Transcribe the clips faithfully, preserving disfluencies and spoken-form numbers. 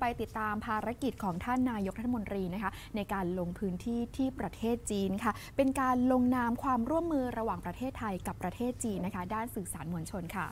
ไปติดตามภารกิจของท่านนายกรัฐมนตรีนะคะในการลงพื้นที่ที่ประเทศจีนค่ะเป็นการลงนามความร่วมมือระหว่างประเทศไทยกับประเทศจีนนะคะด้านสื่อสารมวลชนค่ะ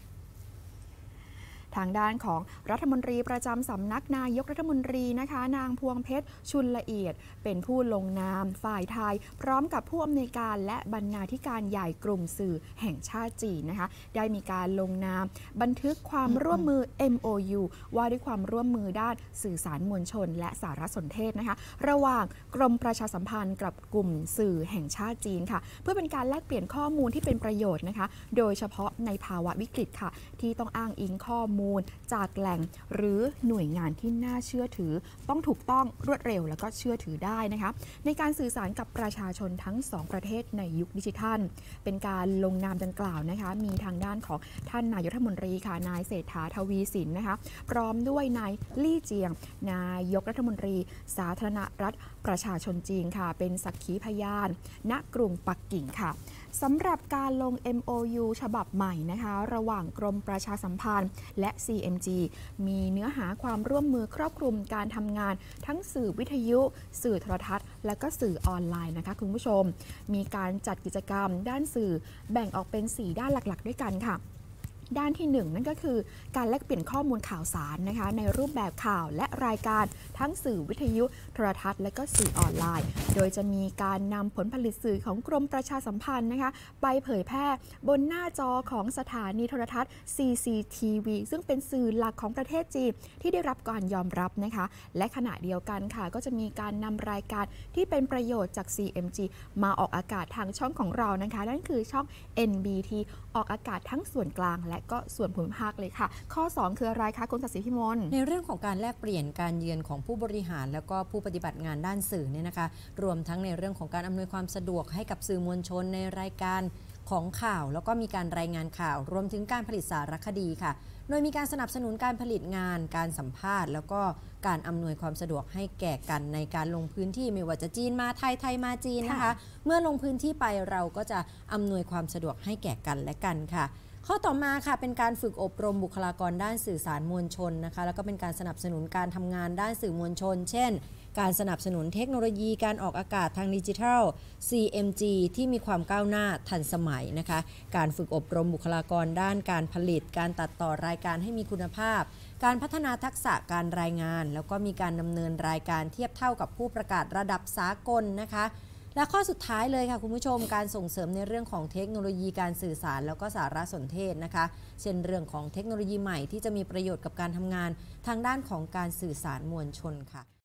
ทางด้านของรัฐมนตรีประจำสำนักนายกรัฐมนตรีนะคะนางพวงเพชรชุนละเอียดเป็นผู้ลงนามฝ่ายไทยพร้อมกับผู้อำนวยการและบรรณาธิการใหญ่กลุ่มสื่อแห่งชาติจีนนะคะได้มีการลงนามบันทึกความร่วมมือ เอ็ม โอ ยู ว่าด้วยความร่วมมือด้านสื่อสารมวลชนและสารสนเทศนะคะระหว่างกรมประชาสัมพันธ์กับกลุ่มสื่อแห่งชาติจีนค่ะเพื่อเป็นการแลกเปลี่ยนข้อมูลที่เป็นประโยชน์นะคะโดยเฉพาะในภาวะวิกฤตค่ะที่ต้องอ้างอิงข้อมูลจากแหล่งหรือหน่วยงานที่น่าเชื่อถือต้องถูกต้องรวดเร็วแล้วก็เชื่อถือได้นะคะในการสื่อสารกับประชาชนทั้งสองประเทศในยุคดิจิทัลเป็นการลงนามดังกล่าวนะคะมีทางด้านของท่านนายกรัฐมนตรีค่ะนายเศรษฐาทวีสินนะคะพร้อมด้วยนายลี่เจียงนายกรัฐมนตรีสาธารณรัฐประชาชนจีนค่ะเป็นสักขีพยานณกรุงปักกิ่งค่ะสำหรับการลง เอ็ม โอ ยู ฉบับใหม่นะคะระหว่างกรมประชาสัมพันธ์และ ซี เอ็ม จี มีเนื้อหาความร่วมมือครอบคลุมการทำงานทั้งสื่อวิทยุ สื่อโทรทัศน์และก็สื่อออนไลน์นะคะคุณผู้ชมมีการจัดกิจกรรมด้านสื่อแบ่งออกเป็นสี่ด้านหลักๆด้วยกันค่ะด้านที่หนึ่งนั่นก็คือการแลกเปลี่ยนข้อมูลข่าวสารนะคะในรูปแบบข่าวและรายการทั้งสื่อวิทยุโทรทัศน์และก็สื่อออนไลน์โดยจะมีการนำผลผลิตสื่อของกรมประชาสัมพันธ์นะคะไปเผยแพร่บนหน้าจอของสถานีโทรทัศน์ ซี ซี ที วี ซึ่งเป็นสื่อหลักของประเทศจีนที่ได้รับการยอมรับนะคะและขณะเดียวกันค่ะก็จะมีการนำรายการที่เป็นประโยชน์จาก ซี เอ็ม จี มาออกอากาศทางช่องของเรานะคะนั่นคือช่อง เอ็น บี ที ออกอากาศทั้งส่วนกลางและก็ส่วนภูมิภาคเลยค่ะข้อสองคืออะไรคะคุณศักดิ์ศรีพิมลในเรื่องของการแลกเปลี่ยนการเยือนของผู้บริหารแล้วก็ผู้ปฏิบัติงานด้านสื่อเนี่ยนะคะรวมทั้งในเรื่องของการอำนวยความสะดวกให้กับสื่อมวลชนในรายการของข่าวแล้วก็มีการรายงานข่าวรวมถึงการผลิตสารคดีค่ะโดยมีการสนับสนุนการผลิตงานการสัมภาษณ์แล้วก็การอำนวยความสะดวกให้แก่กันในการลงพื้นที่ไม่ว่าจะจีนมาไทยไทยมาจีนนะคะเมื่อลงพื้นที่ไปเราก็จะอำนวยความสะดวกให้แก่กันและกันค่ะข้อต่อมาค่ะเป็นการฝึกอบรมบุคลากรด้านสื่อสารมวลชนนะคะแล้วก็เป็นการสนับสนุนการทำงานด้านสื่อมวลชนเช่นการสนับสนุนเทคโนโลยีการออกอากาศทางดิจิทัล ซี เอ็ม จี ที่มีความก้าวหน้าทันสมัยนะคะการฝึกอบรมบุคลากรด้านการผลิตการตัดต่อรายการให้มีคุณภาพการพัฒนาทักษะการรายงานแล้วก็มีการดำเนินรายการเทียบเท่ากับผู้ประกาศระดับสากลนะคะและข้อสุดท้ายเลยค่ะคุณผู้ชมการส่งเสริมในเรื่องของเทคโนโลยีการสื่อสารแล้วก็สารสนเทศนะคะเช่นเรื่องของเทคโนโลยีใหม่ที่จะมีประโยชน์กับการทำงานทางด้านของการสื่อสารมวลชนค่ะ